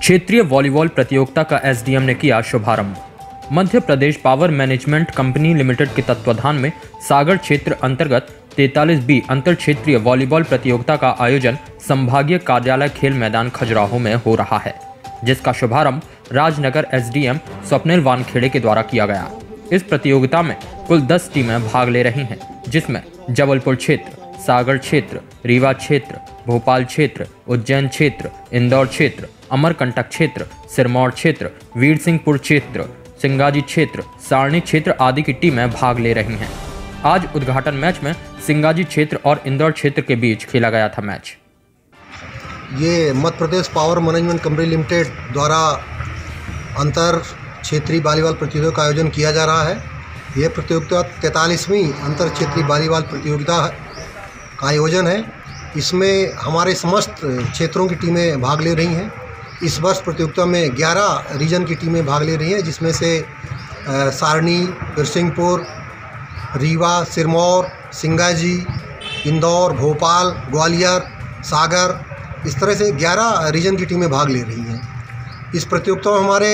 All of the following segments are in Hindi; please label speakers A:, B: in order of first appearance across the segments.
A: क्षेत्रीय वॉलीबॉल प्रतियोगिता का एसडीएम ने किया शुभारंभ। Madhya Pradesh power management company limited के तत्वाधान में सागर क्षेत्र अंतर्गत 43B अंतर क्षेत्रीय वॉलीबॉल प्रतियोगिता का आयोजन संभागीय कार्यालय खेल मैदान खजुराहो में हो रहा है, जिसका शुभारंभ राजनगर एसडीएम स्वप्निल वानखेड़े के द्वारा किया गया। इस प्रतियोगिता में कुल 10 टीमें भाग ले रही हैं, जिसमें जबलपुर क्षेत्र, सागर क्षेत्र, रीवा क्षेत्र, भोपाल क्षेत्र, उज्जैन क्षेत्र, इंदौर क्षेत्र, अमरकंटक क्षेत्र, सिरमौर क्षेत्र, वीरसिंहपुर क्षेत्र, सिंगाजी क्षेत्र, सारणी क्षेत्र आदि की टीमें भाग ले रही हैं। आज उद्घाटन मैच में सिंगाजी क्षेत्र और इंदौर क्षेत्र के बीच खेला गया था मैच।
B: ये Madhya Pradesh power management company limited द्वारा अंतर क्षेत्रीय वॉलीबॉल प्रतियोगिता का आयोजन किया जा रहा है। यह प्रतियोगिता 43वीं अंतर क्षेत्रीय वॉलीबॉल प्रतियोगिता का आयोजन है। इसमें हमारे समस्त क्षेत्रों की टीमें भाग ले रही हैं। इस वर्ष प्रतियोगिता में 11 रीजन की टीमें भाग ले रही हैं, जिसमें से सारणी, वीरसिंहपुर, रीवा, सिरमौर, सिंगाजी, इंदौर, भोपाल, ग्वालियर, सागर, इस तरह से 11 रीजन की टीमें भाग ले रही हैं। इस प्रतियोगिता में हमारे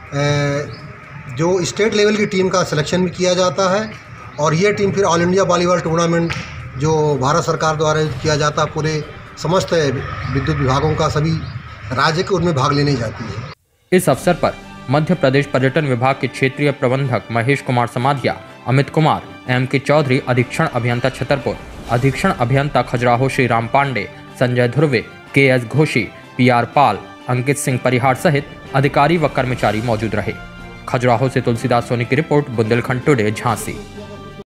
B: जो स्टेट लेवल की टीम का सिलेक्शन भी किया जाता है और ये टीम फिर ऑल इंडिया वॉलीबॉल टूर्नामेंट जो भारत सरकार द्वारा किया जाता है, पूरे समस्त विद्युत विभागों का सभी राज्य के उनमें भाग लेने जाती है।
A: इस अवसर पर मध्य प्रदेश पर्यटन विभाग के क्षेत्रीय प्रबंधक महेश कुमार समाधिया, अमित कुमार, M.K. चौधरी, अधीक्षण अभियंता छतरपुर, अधीक्षण अभियंता खजुराहो श्री राम पांडे, संजय ध्रुवे, K.S. घोषी, P.R. पाल, अंकित सिंह परिहार सहित अधिकारी व कर्मचारी मौजूद रहे। खजुराहो से तुलसीदास सोनी की रिपोर्ट, बुंदेलखंड टुडे, झांसी।